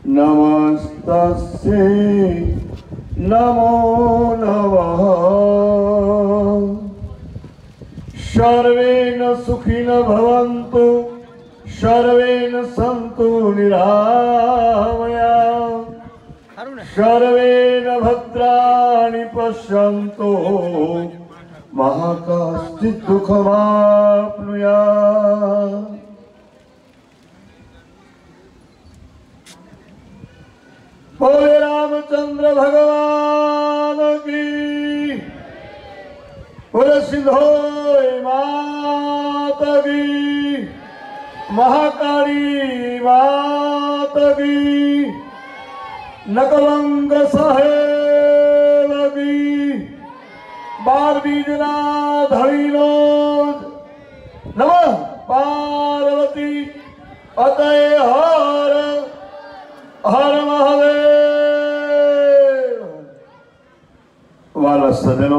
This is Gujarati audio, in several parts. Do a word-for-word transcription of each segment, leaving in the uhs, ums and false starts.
નમસ્તસ્યૈ નમો નમઃ. સર્વેન સુખિન ભવન્તુ સર્વેન સન્તુ નિરામયા સર્વેન ભદ્રાણિ પશ્યન્તુ મા કશ્ચિत् દુઃખમાપ્નુયાत्. બોલે રામચંદ્ર ભગવાન કી, બોલે સિંધોય માતા કી, મહાકાળી માતા કી, નકલંક સાહેબ કી, બાર બીજના ધણીનો નમઃ પાર્વતી પતય હર હર મહાદેવ. વાલા સજ્જનો,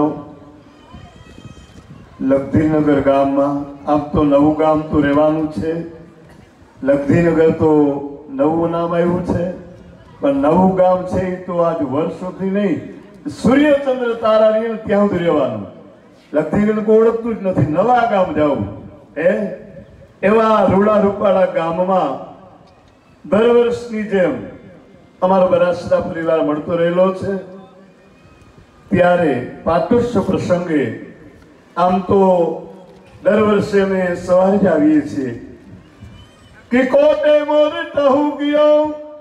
લગધીનગર ગામમાં આમ તો નવું ગામ તો રહેવાનું છે. લગધીનગર તો નવું નામ આવ્યું છે, પણ નવું ગામ છે એ તો આજ વર્ષોથી નહીં, સૂર્યચંદ્ર તારા રહ્યા ત્યાં સુધી રહેવાનું. લગધીનગર કોઈ ઓળખતું જ નથી, નવા ગામ જવું હે. એવા રૂડા રૂપાળા ગામમાં દર વર્ષની જેમ અમારો બરાસરા પરિવાર મળતો રહેલો છે. ત્યારે પાટોત્સવ પ્રસંગે આમ તો દર વર્ષે અમે સવારે જ આવીએ છીએ કે કોટે મોર ટહુ ગયો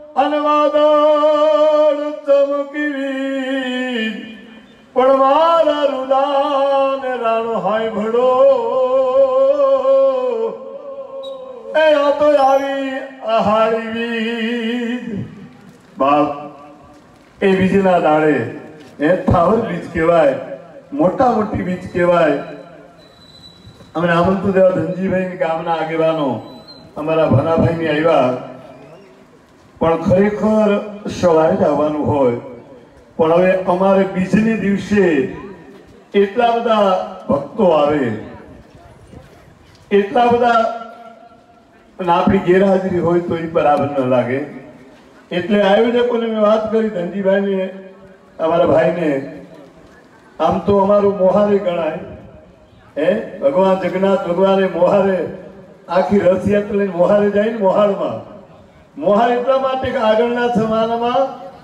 અનવાદળ ચમકી, પણ મારા રુદાને રાણો હાય ભડો એ આ તો આવી આહારી વીજ. બાપ, એ બીજના દાડે એ થાવર બીજ કહેવાય, મોટા મોટી બીજ કહેવાય. અમને આમંત્રણ દેવા ધનજીભાઈ ગામના આગેવાનો અમારા ભનાભાઈ ની આવ્યા, પણ ખરેખર સવારે જ આવવાનું હોય. પણ હવે અમારે બીજને દિવસે એટલા બધા ભક્તો આવે, એટલા બધા, અને આપણી ગેરહાજરી હોય તો એ બરાબર ન લાગે. એટલે આયોજકોને મેં વાત કરી, ધનજીભાઈને, અમારા ભાઈને, આમ તો અમારું મોહારે ગણાય હે. ભગવાન જગન્નાથ ભગવાને મોહારે આખી રથયાત્રા લઈને મોહારે જાય ને, મોહારમાં મોહાર એટલા માટે કે આગળના જમાનામાં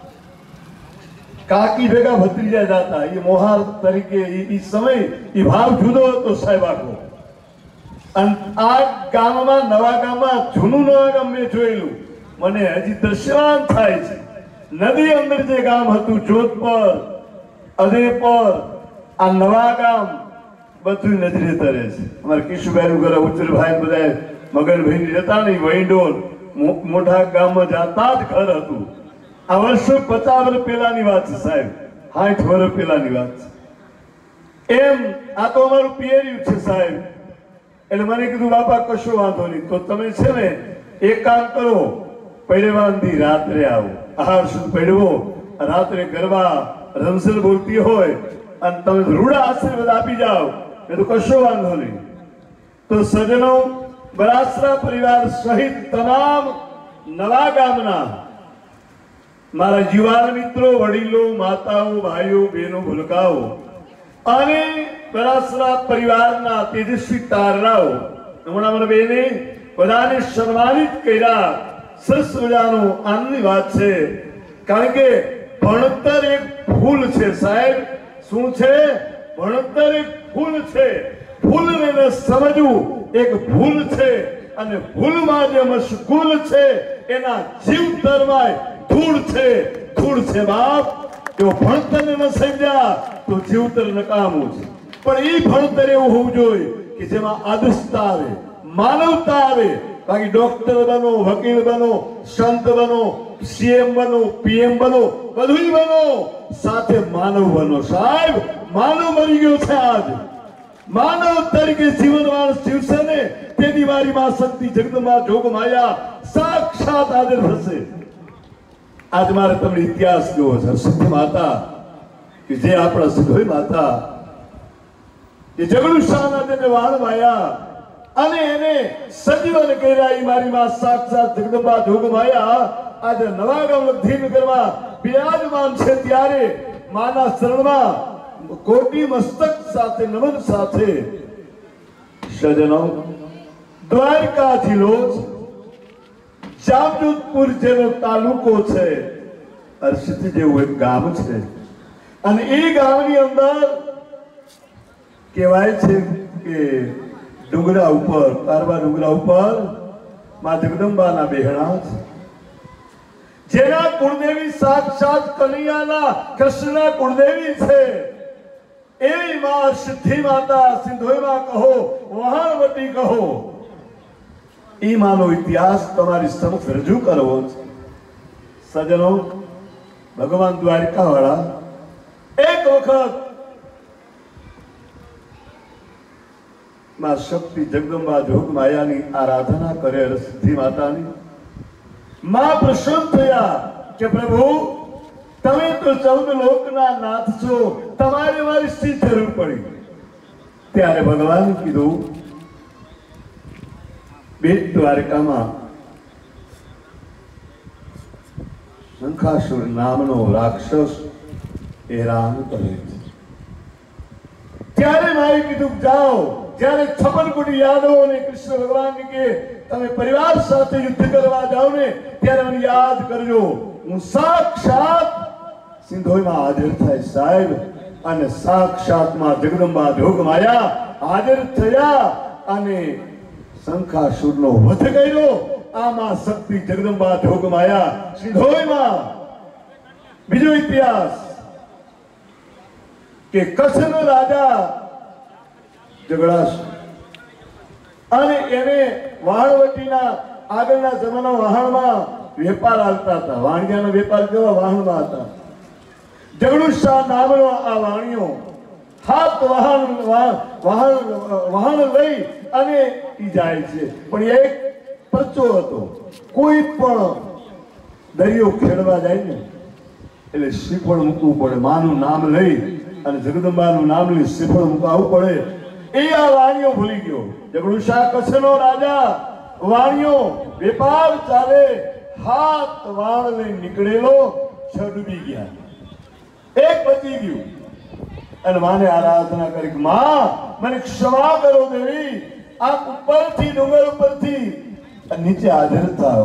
કાકી ભેગા ભત્રીજા જતા, એ મોહાર તરીકે એ સમય એ ભાવ જુદો હતો સાહેબ આખો. અને આ ગામમાં, નવા ગામમાં, જૂનું નવા ગામ મેં જોયેલું, મને હજી દર્શન થાય છે. નદી અંદર જે ગામ હતું જોધપર, અદેપર, આ નવા ગામ બધું નજરે તરે છે. અમારા કિશુભાઈ નું ઘર, ઉજ્જરભાઈ બધા મગનભાઈ ની જતા ને વૈંડોલ મોટા ગામમાં જતા જ ઘર હતું. આ વર્ષો પચાસ વર્ષ પહેલાની વાત છે સાહેબ, સાઠ વર્ષ પહેલાની વાત છે. એમ આ તો અમારું પિયર્યું છે સાહેબ. એટલે મને કીધું બાપા કશો વાંધો નહીં, તો તમે છે ને એક કામ કરો, પડેવાંધી રાત્રે આવો. આહાર શુદ્ધ પડવો રાત્રે ગરબા રમઝલ બોલતી હોય અને તમે રૂડા આશીર્વાદ આપી જાઓ, એ તો કશો વાંધો નહીં. તો સજ્જનો, બરાસરા પરિવાર સહિત તમામ નવા ગામના મારા જીવાન મિત્રો, વડીલો, માતાઓ, ભાઈઓ, બહેનો, ભૂલકાઓ અને બરાસરા પરિવારના તેજસ્વી તારલાઓ, હમણાં મારા બેને બધાને સન્માનિત કર્યા. સરસ મજાનો આનંદની વાત છે, કારણ કે ભણતર એક ફૂલ છે સાહેબ. શું છે? ભણતર એક ફૂલ છે. ફૂલને સમજવું એક ભૂલ છે, અને ભૂલમાં જે મશગુલ છે એના જીવતરમાં ધૂળ છે, ધૂળ છે બાપ. જો ભણતરને ન સમજ્યા તો જીવતર નકામું છે. પણ એ ભણતર એવું હોવું જોઈએ કે જેમાં આદર્શતા આવે, માનવતા આવે. બાકી ડોક્ટર બનો, વકીલ બનો, સંત બનો, સીએમ બનો, પીએમ બનો, બધું બનો, સાથે માનવ બનો. સાહેબ, માનવ મરી ગયો છે આજ. માનવ તરીકે જીવનવાન જીવશે ને તેની મારી માં શક્તિ જગદંબા જોગ માયા સાક્ષાત હાજર થશે. આજ મારે તમને ઇતિહાસ કેવો છે. સિદ્ધ માતા કે જે આપણા સિદ્ધોઈ માતા, જે જગડુ શાહના તેને વાળ વાયા, અને એને સજીવન કર્યા. ઈ મારી માં સાક્ષાત જગદંબા જોગમાયા આજે નવાગામ લખીનગરમાં બિરાજમાન છે. ત્યારે માના શરણમાં કોટી મસ્તક સાથે નમન સાથે સજનો દ્વારકા જિલ્લો જામજોધપુર જેનો તાલુકો છે. અર્શિત જેવું એક ગામ છે અને એ ગામની અંદર કહેવાય છે કે ડુંગરા ઉપર કારવા ડુંગરા ઉપર માં જગદંબાના બેહણા છે, જેના કુળદેવી સાક્ષાત કનૈયાના કૃષ્ણના કુળદેવી છે. એવી માં સિદ્ધિ માતા સિંધોઈમાં કહો, વહાણવટી કહો, ઈ માનો ઇતિહાસ તમારી સમક્ષ રજૂ કરવો છે. સજનો, ભગવાન દ્વારકા વાળા એક વખત માં શક્તિ જગદંબા જોગમાયાની આરાધના કરે. સિદ્ધિ માતાની માં પ્રસન્ન થયા કે પ્રભુ તમે તો ચૌદ લોકના નાથ છો, તમારે મારી શી જરૂર પડી? ત્યારે ભગવાન કીધું, બેટ દ્વારકામાં શંખાસુર નામનો રાક્ષસ હેરાન કરે છે. ત્યારે માએ કીધું જાઓ, જ્યારે છપ્પન કોટી યાદવો અને કૃષ્ણ ભગવાન કે તમે પરિવાર સાથે યુદ્ધ કરવા જાઓ ને ત્યારે મને યાદ કરજો. હું સાક્ષાત સિંધોઈમાં હાજર થાય સાહેબ. અને સાક્ષાત માં જગદંબા જોગમાયા હાજર થયા અને શંખાસુરનો વધ કર્યો. આમાં શક્તિ જગદંબા જોગમાયા સિંધોઈમાં. બીજો ઇતિહાસ કે કચ્છનો રાજા ઝઘડાસુર અને એને વાહણવટીના આગળના જમાના વાહણમાં વેપાર હાલતા હતા. વાણિયાનો વેપાર કેવા વાહણમાં હતા. ઝઘડુશા નામનો આ વાણિયો હાથ વાહન વાહન વાહન લઈ અને ઈ જાય છે. પણ એક પરચો હતો. કોઈ પણ દરિયો ખેડવા જાય ને એટલે શ્રીફળ મૂકવું પડે. માનું નામ લઈ અને જગદંબાનું નામ લઈ શ્રીફળ મૂકવું પડે. એ આ વાણિયો ભૂલી ગયો. ઝઘડુશા કચ્છનો રાજા વાણિયો વેપાર ચાલે, હાથ વાણ લઈ નીકળેલો, છ ડૂબી ગયા, એક બચી ગયું. અને માને આરાધના કરી, માં મને ક્ષમા કરો દેવી, આપ ઉપરથી ડુંગર ઉપરથી નીચે હાજર થાવ.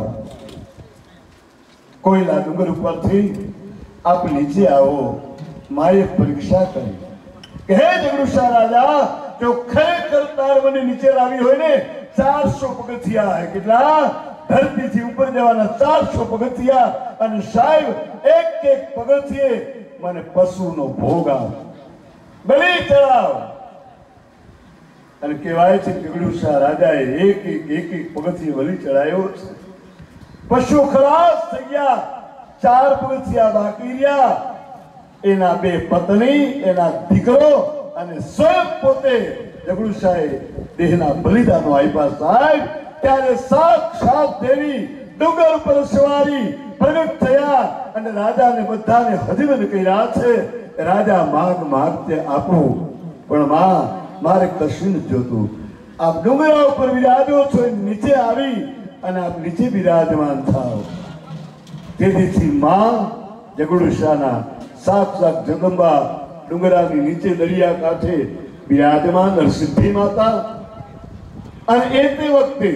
કોઈલા ડુંગર ઉપરથી આપ નીચે આવો. માએ પરીક્ષા કરી કે હે ઝઘડુશા રાજા, જો ખરેખર તાર મને નીચે લાવી હોય ને ચારસો પગથિયા, કેટલા ધરતીથી ઉપર જવાના ચારસો પગથિયા, અને સાહેબ એક એક પગથિયે મને પશુનો ભોગ આપ, બલી ચડાવ. અને કહેવાય છે કે ઝઘડુશા રાજાએ એક એક એક એક પગથિયે બલી ચડાયો છે. પશુ ખલાસ થઈ ગયા, ચાર પગથિયા બાકી રહ્યા. એના બે પત્ની, એના દીકરો અને સ્વયં પોતે ઝઘડુશાએ દેહના બલિદાનો આપ્યા સાહેબ. ત્યારે સાક્ષાત દેવી ડુંગર ઉપર સવારી પ્રગટ થયા અને રાજાને બધાને હજીવન કર્યા છે. રાજા માગ માગતે આપું, પણ માં મારે કશું નથી જોતું. આપ ડુંગરા ઉપર બિરાજો છો, નીચે આવી અને આપ નીચે બિરાજમાન થાવ. તેથી માં ઝઘડુશાના સાક્ષાત જગદંબા ડુંગરાની નીચે દરિયા કાંઠે બિરાજમાન હરસિદ્ધિ માતા. અને એ તે વખતે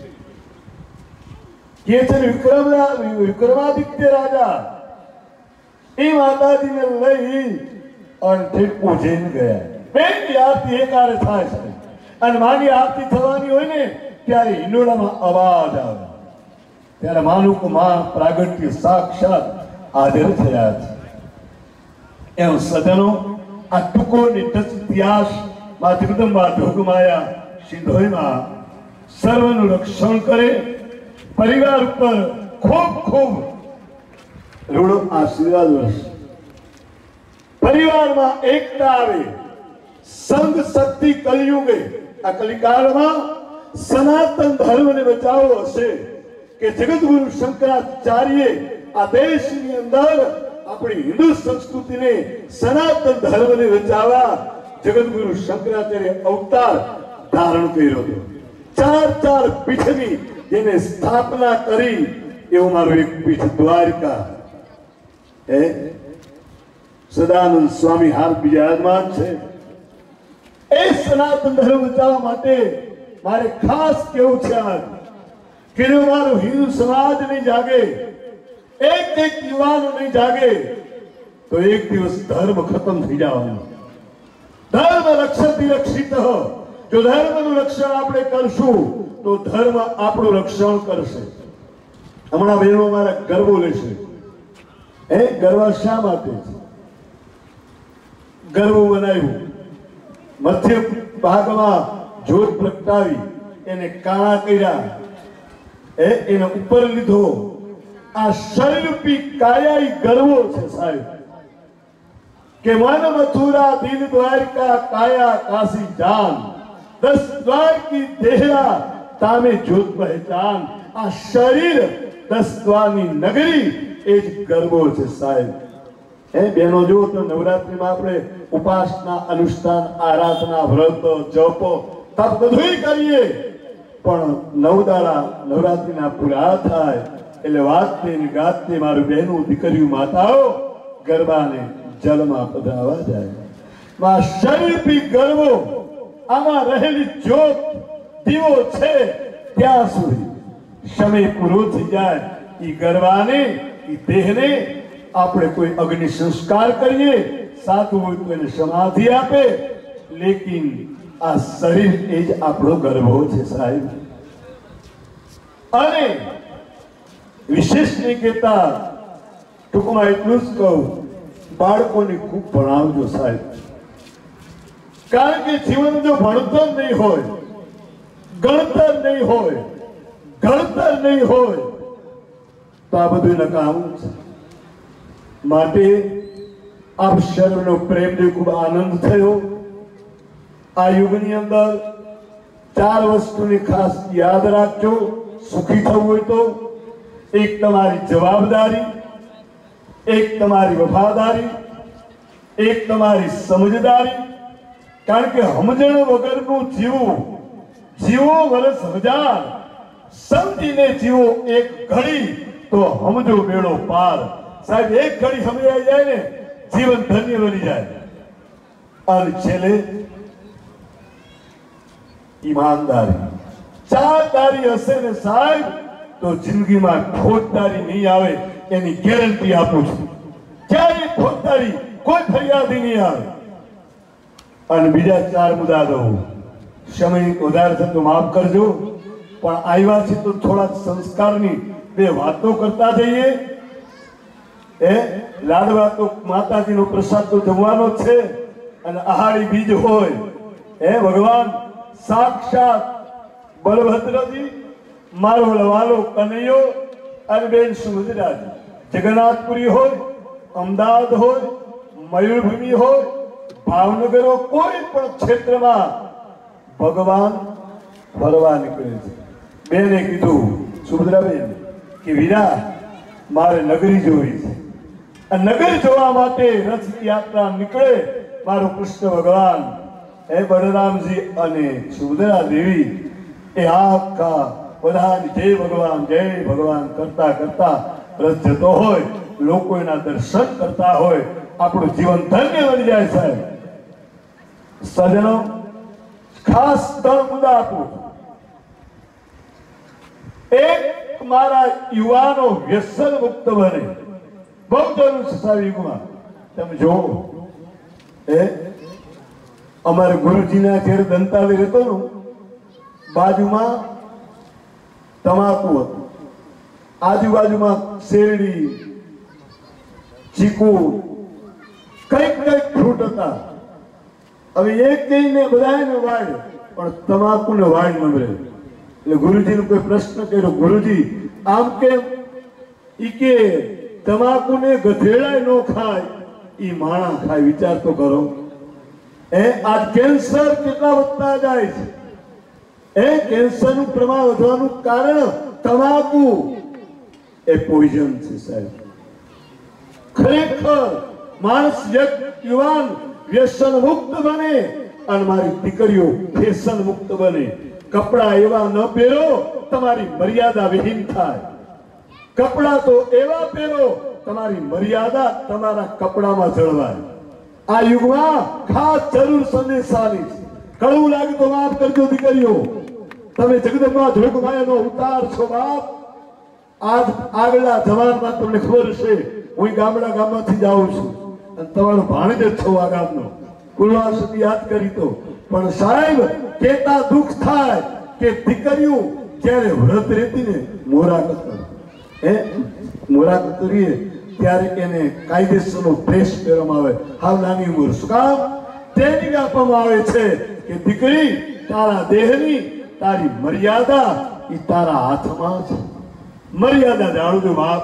કે છે વિક્રમ વિક્રમાદિત્ય રાજા એ માતાજીને લઈ અને ઠેક ઉજ્જૈન ગયા. બેની આરતી એકારે થાય છે અને માની આરતી થવાની હોય ને ત્યારે હિંડોળામાં અવાજ આવે. ત્યારે માનું કે માં પ્રાગટ્ય સાક્ષાત હાજર થયા છે. એમ સજનો, આ ટૂંકો નિટચ ઇતિહાસ માં જગદંબા જોગમાયા સિંધોઈમાં સર્વનું રક્ષણ કરે, પરિવાર ઉપર ખૂબ ખૂબ રૂડો આશીર્વાદ વર્ષે, પરિવારમાં એકતા આવે, સંઘ શક્તિ કલયુગે. આ કલિકાળમાં સનાતન ધર્મને બચાવવો હશે કે જગતગુરુ શંકરાચાર્ય આ દેશની અંદર આપણી હિન્દુ સંસ્કૃતિને સનાતન ધર્મને બચાવવા જગતગુરુ શંકરાચાર્ય અવતાર ધારણ કર્યો હતો. ચાર ચાર પીઠની જેને સ્થાપના કરી એવું મારું એક પીઠ દ્વારકા હે સદાનંદ સ્વામી હાલ બિરાજમાન છે. એ સનાતન ધર્મ બચાવવા માટે મારે ખાસ કેવું છે આજ કે જો મારું હિન્દુ સમાજ નહીં જાગે, એક એક યુવાનો નહીં જાગે તો એક દિવસ ધર્મ ખતમ થઈ જવાનો. ધર્મ રક્ષતી રક્ષિત. જો ધર્મનું રક્ષણ આપણે કરશું તો ધર્મ આપણું રક્ષણ કરશે. હમણાં બહેનો મારા ગરબો લેશે. એ ગરબા શા માટે છે? ગરબો બનાવ્યું, મધ્ય ભાગમાં જ્યોત પ્રગટાવી, એને કાણા કર્યા, એ એને ઉપર લીધો. આ શરીરરૂપી કાયા ગરબો છે સાહેબ. કે મન મથુરા દિલ દ્વારકા કાયા કાશી જાન, દસ દ્વાર કી દેહરા તામે જ્યોત પહેચાન. આ શરીર દસ દ્વારની નગરી એ જ ગરબો છે સાહેબ. હે બેનો જો તો નવરાત્રીમાં આપણે ઉપાસના, અનુષ્ઠાન, આરાધના, વ્રત, જપ, તપ બધું કરીએ, પણ નવ દાડા નવરાત્રીના પૂરા થાય એટલે વાતને ગાતને મારું બહેનું, દીકરીઓ, માતાઓ ગરબાને જલમાં પધરાવા જાય. માં શરીરથી ગરબો, આમાં રહેલી જ્યોત દીવો છે ત્યાં સુધી સમય પૂરો થઈ જાય. એ ગરબાને, એ દેહને આપણે કોઈ અગ્નિ સંસ્કાર કરીએ, સાધુ હોય તો એને સમાધિ આપે, લેકિન આ શરીર એ જ આપણો ગર્ભો છે સાહેબ. અને વિશેષ નહીં કહેતા, ટૂંકમાં એટલું જ કહું, બાળકોને ખૂબ ભણાવજો સાહેબ. કારણ કે જીવન જો ભણતર નહીં હોય, ગણતર નહીં હોય, ગણતર નહીં હોય તો આ બધું નકામું છે. માટે આપ સર્વનો પ્રેમથી ખૂબ આનંદ થયો. આ યુગની અંદર ચાર વસ્તુની ખાસ યાદ રાખજો સુખી થવું હોય તો. એક તમારી જવાબદારી, એક તમારી વફાદારી, એક તમારી સમજદારી. કારણ કે સમજણ વગરનું જીવવું, જીવો વર્ષ હજાર, સમજીને જીવો એક ઘડી તો સમજો બેડો પાર. સાહેબ એક ઘડી સમજાઈ જાય ને જીવન ધન્ય બની જાય. અને છેલ્લે ઈમાનદારી, ચારદારી હશે ને સાહેબ તો જિંદગીમાં ખોટદારી નહીં આવે, એની ગેરંટી આપું છું. ક્યારે ખોટદારી, કોઈ ફરિયાદી નહીં આવે. અને બીજા ચાર મુદ્દા દઉં, સમય વધારે થતો માફ કરજો, પણ આવ્યા છે તો થોડા સંસ્કારની બે વાતો કરતા જઈએ. એ લાડવા તો માતાજીનો પ્રસાદ તો જમવાનો છે, અને આહાડી બીજ હોય એ ભગવાન સાક્ષાત બલભદ્રજી, મારો વાલો કનૈયો અને બેન સુભદ્રાજી, જગન્નાથપુરી હોય, અમદાવાદ હોય, મયુરભૂમિ હોય, ભાવનગર હોય, કોઈ પણ ક્ષેત્રમાં ભગવાન ફરવા નીકળે છે. બેને કીધું, સુભદ્રાબેન કે વીરા મારે નગરી જોવી છે. આ નગર જોવા માટે રથ યાત્રા નીકળે મારો કૃષ્ણ ભગવાન, હે બલરામજી અને સુભદ્રા દેવી, એ આખા બધાની જય ભગવાન જય ભગવાન કરતા કરતા રથ જતો હોય, લોકો એના દર્શન કરતા હોય, આપણું જીવન ધન્ય બની જાય સાહેબ. સજનો ખાસ ત્રણ મુદ્દા આપું. એક, મારા યુવાનો વ્યસન મુક્ત બને, બહુ જરૂર છે સાહેબ યુગમાં. તમે જોવો એ અમારે ગુરુજીના ઘેર દંતાવી રહેતો ને, બાજુમાં તમાકુ હતું, આજુબાજુમાં શેરડી, ચીકુ, કઈક કઈક ફ્રૂટ હતા. હવે એક કહીને બધાને વાડ, પણ તમાકુને વાડ ન મળે. એટલે ગુરુજીને કોઈ પ્રશ્ન કર્યો, ગુરુજી આમ કેમ? ઈ કે તમાકુને ગધેડાય ન ખાય, ઈ માણા ખાય. વિચાર તો કરો. એ આ કેન્સર કેટલા વધતા જાય છે. એ કેન્સરનું પ્રમાણ વધવાનું કારણ તમાકુ એ પોઈઝન છે સાહેબ. ખરેખર માણસ યુવાન વ્યસન મુક્ત બને અને મારી દીકરીઓ ફેશન મુક્ત બને, કપડા એવા ન પહેરો તમારી મર્યાદા વિહીન થાય. કપડા તો એવા પહેરો તમારી મર્યાદા તમારા કપડામાં જળવાય. આ યુગમાં ખાસ જરૂર સંદેશાની છે. કડવું લાગે તો માફ કરજો દીકરીઓ. તમે જગદંબા જોગમાયાનો ઉતાર છો બાપ. આજ આગલા જવાનમાં તમને ખબર છે, હું ગામડા ગામમાંથી જાઉં છું અને તમારો ભાણેજ જ છો આ ગામનો. કુલવાસી યાદ કરી તો પણ સાહેબ કેતા દુઃખ થાય કે દીકરીઓ જ્યારે વ્રત રહેતી ને મોરા કતર હે મોરા કતરીએ ત્યારે એને કાયદેસરનો ડ્રેસ પહેરવામાં આવે. હાવ નાની ઉંમર શું કામ ટ્રેનિંગ આપવામાં આવે છે કે દીકરી તારા દેહની તારી મર્યાદા એ તારા હાથમાં છે. મર્યાદા જાણજો બાપ.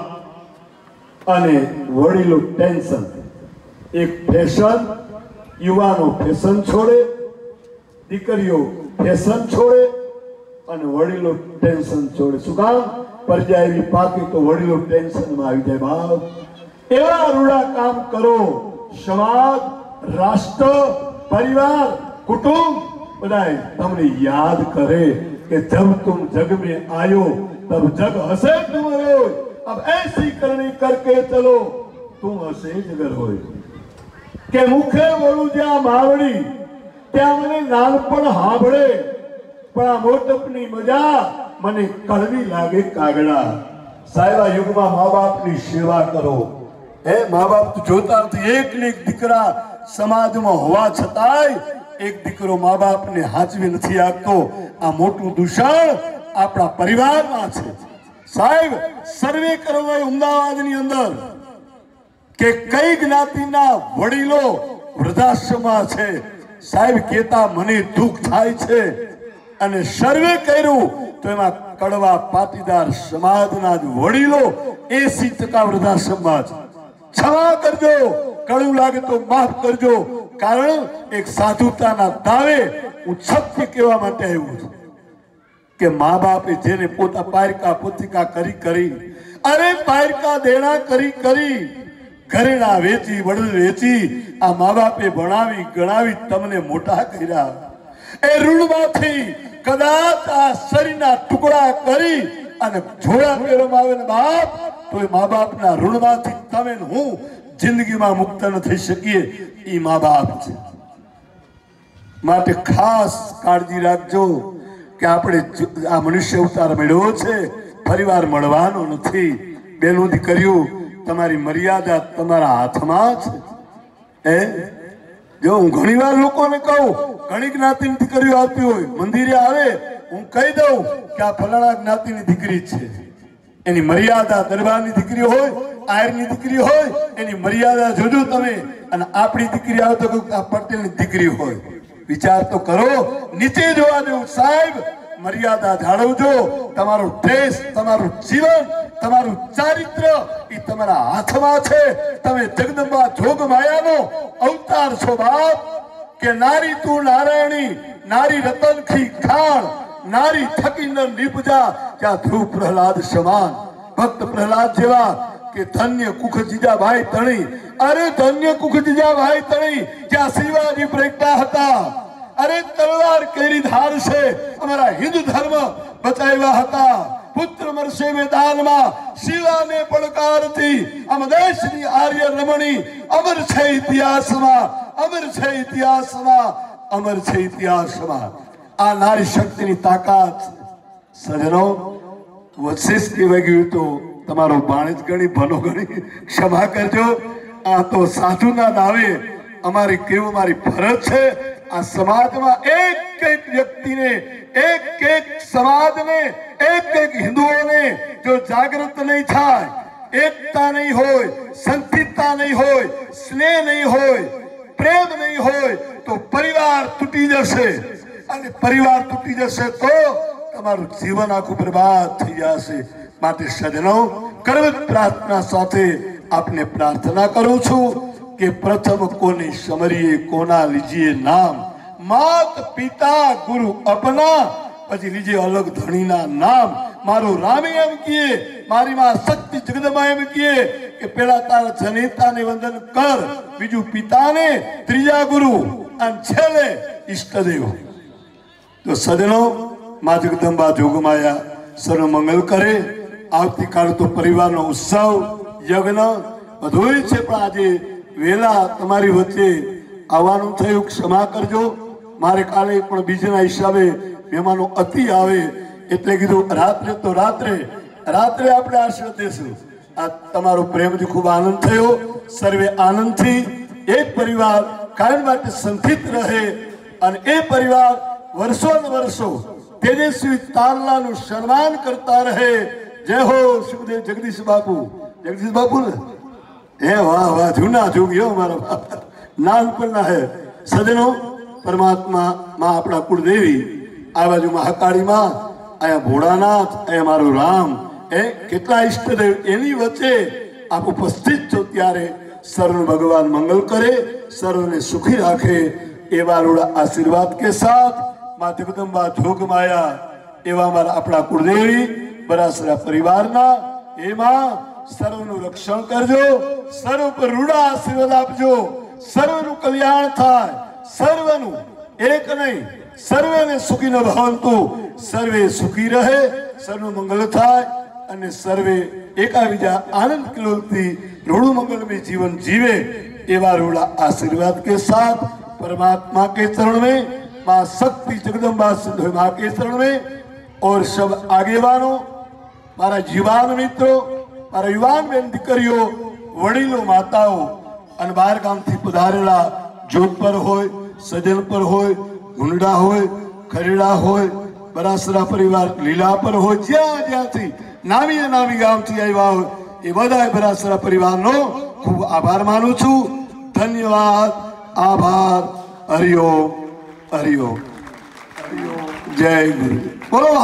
અને વડીલો ટેન્શન એક ફેશન, યુવાનો ફેશન છોડે, દીકરીઓ ફેશન છોડે અને વડીલો ટેન્શન છોડે. શું કામ? પ્રજા એવી પાકે તો વડીલો ટેન્શનમાં આવી જાય બાપ. એવા રૂડા કામ કરો. સમાજ, રાષ્ટ્ર, પરિવાર, કુટુંબ બધાય તમને યાદ કરે કે જબ તુમ જગ में आयो तब जग हसे तुम रोय. अब ऐसी करनी करके चलो तुम हसे जगर होय. કે મુખે બોલું જ્યાં માવડી ત્યાં મને નાનપણ હાંભળે, પણ આ મોટપની મજા મને કડવી લાગે કાગડા. સાહેબ આ યુગમાં મા બાપની સેવા કરો. હે મા બાપ જોતા નથી. એક ને એક દીકરા સમાજમાં હોવા છતાંય એક દીકરો મા બાપને હાચવી નથી આપતો. આ મોટું દૂષણ આપણા પરિવારમાં છે. સાહેબ સર્વે કરવા અમદાવાદની અંદર કે કઈ જ્ઞાતિના વડીલો વૃદ્ધાશ્રમમાં છે. સાહેબ કેતા મને દુઃખ થાય છે. અને સર્વે કર્યું તો એમાં કડવા પાટીદાર સમાજના જ વડીલો એસી ટકા વૃદ્ધાશ્રમમાં છે. ક્ષમા કરજો, કડવું લાગે તો માફ કરજો. કારણ એક સાધુતાના દાવે હું સત્ય કહેવા માટે આવ્યું છું કે મા બાપે જેને પોતા પારકા પોતિકા કરી કરી અરે પારકા દેણા કરી કરી ઘરેણા વેચી વડલ વેચી આ મા બાપે ભણાવી ગણાવી તમને મોટા કર્યા. એ ઋણમાંથી કદાચ આ શરીરના ટુકડા કરી અને જોડા પહેરવામાં આવે ને બાપ તો એ મા બાપના ઋણમાંથી તમે હું જિંદગીમાં મુક્ત ન થઈ શકીએ. એ મા બાપ છે. માટે ખાસ કાળજી રાખજો કે આપણે આ મનુષ્ય અવતાર મળ્યો છે, પરિવાર મળવાનો નથી. બેનું દીકરીઓ તમારી મર્યાદા તમારા હાથમાં છે. એ જો હું ઘણી વાર લોકોને કહું, ઘણી જ્ઞાતિની દીકરીઓ આવતી હોય મંદિરે આવે, હું કહી દઉં કે આ ફલાણા જ્ઞાતિની દીકરી છે. એની મર્યાદા દરબારની દીકરી હોય, આયરની દીકરી હોય, એની મર્યાદા જોજો તમે. અને આપણી દીકરી આવે તો આ પટેલની દીકરી હોય. વિચાર તો કરો. નીચે જોવા દેવું. સાહેબ મર્યાદા જાળવજો. તમારો ડ્રેસ, તમારું જીવન, તમારું ચારિત્ર એ તમારા હાથમાં છે. તમે જગદંબા જોગ માયાનો અવતાર છો બાપ. કે નારી તું નારાયણી, નારી રતન ખી ખાણ, નારી થકી ન નિપજા ત્યાં ધ્રુવ પ્રહલાદ સમાન. ભક્ત પ્રહલાદ જેવા કે ધન્ય કુખ જીજા ભાઈ તણી. અરે ધન્ય કુખ જીજા ભાઈ તણી જ્યાં શિવાજી પ્રગટા હતા. અરે તલવાર કેરી ધાર છે અમારા હિન્દુ ધર્મ બચાવ્યા હતા. પુત્ર મરશે મેદાનમાં શિવાને પડકારતી આમ દેશની આર્ય રમણી. અમર છે ઇતિહાસમાં, અમર છે ઇતિહાસમાં, અમર છે ઇતિહાસમાં. આ નારી શક્તિની તાકાત. સજનો વશિષ કહેવાય ગયું તો તમારો ભાણેજ ગણી ભનો ગણી ક્ષમા કરજો. આ તો સાધુના નાવે અમારી કેવું મારી ફરજ છે. આ સમાજમાં એક એક વ્યક્તિને, એક એક સમાજને, એક એક હિન્દુઓને જો જાગૃત નહીં થાય, એકતા નહીં હોય, સંતિતા નહીં હોય, સ્નેહ નહીં હોય, પ્રેમ નહીં હોય તો પરિવાર તૂટી જશે. અને પરિવાર તૂટી જશે તો તમારું જીવન આખું બરબાદ થઈ જશે. માટે સજનો કરવત પ્રાર્થના સાથે આપને પ્રાર્થના કરું છું કે પ્રથમ કોને સમરીએ, કોના લીજીએ નામ. માત પિતા ગુરુ અપના, પછી લીજે અલગ ધણીના નામ. મારું રામે એમ કહે, મારી માં શક્તિ જગદંબા એમ કહે કે પેલા તારા જનેતાને વંદન કર, બીજું પિતાને, ત્રીજા ગુરુ અને છેલ્લે ઈષ્ટદેવ. તો સજનો માં જગદંબા જોગમાયા સર્વ મંગલ કરે। આવતીકાલે તો પરિવારનો ઉત્સવ યજ્ઞ બધું છે, પણ આજે વેલા તમારી વચ્ચે આવવાનું થયું, ક્ષમા કરજો। મારે કાલે પણ બીજાના હિસાબે મહેમાનો અતિ આવે એટલે કીધું રાત્રે તો રાત્રે રાત્રે આપણે આશીર્વાદ દેશું। આ તમારો પ્રેમથી ખૂબ આનંદ થયો। સર્વે આનંદથી એક પરિવાર કાયમ માટે સંથિત રહે અને એ પરિવાર વર્ષો ને વર્ષો તેજસ્વી તારલાનું સન્માન કરતા રહે। જય હો સુખદેવ જગદીશ બાપુ। જગદીશ બાપુ ને હે વાહ વાહ, જૂના જોગીઓ મારા નાનપણના હે સજનો। પરમાત્મા માં આપણા કુળદેવી, આ બાજુ મહાકાળી માં, અહીંયા ભોળાનાથ, અહીંયા મારું રામ, એ કેટલા ઈષ્ટદેવ, એની વચ્ચે આપ ઉપસ્થિત છો ત્યારે સર્વ ભગવાન મંગલ કરે, સર્વને સુખી રાખે એવા રૂડા આશીર્વાદ કે સાથ માં જગદંબા જોગ માયા એવા મારા આપણા કુળદેવી બરાસરા પરિવારના એમાં સર્વનું રક્ષણ કરજો, સર્વ પર રૂડા આશીર્વાદ આપજો, સર્વનું કલ્યાણ થાય, સર્વનું એક નહીં સર્વેને સુખી ન ભવંતુ, સર્વે સુખી રહે, સર્વનું મંગલ થાય અને સર્વે એકાબીજા આનંદ કિલોલથી રૂડું मंगलमय जीवन जीवे एवं रूड़ा आशीर्वाद के साथ परमात्मा के चरण में, मां शक्ति जगदम्बा सिंधु मां के चरण में और सब आगेवानों, मारा जीवान मित्रों, मारा युवान बेन दीकरीओ, वडीलो माताओं अन बार गाम थी पधारेला जोग पर होय, सजन पर होय, गुंडा होय, खरीड़ा होय, बरासरा परिवार लीला पर होय, ज्या ज्या थी नामी नामी गाम थी आव्या होय ए बधाय बरासरा परिवारनो खूब आभार मानु छू। धन्यवाद, आभार। हरिओम हरिओम। जय गुरु। बोलो।